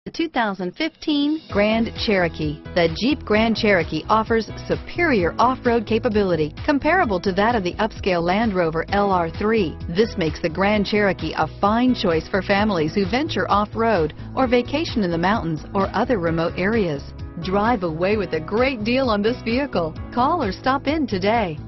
The 2015 Grand Cherokee. The Jeep Grand Cherokee offers superior off-road capability comparable to that of the upscale Land Rover LR3. This makes the Grand Cherokee a fine choice for families who venture off-road or vacation in the mountains or other remote areas. Drive away with a great deal on this vehicle. Call or stop in today.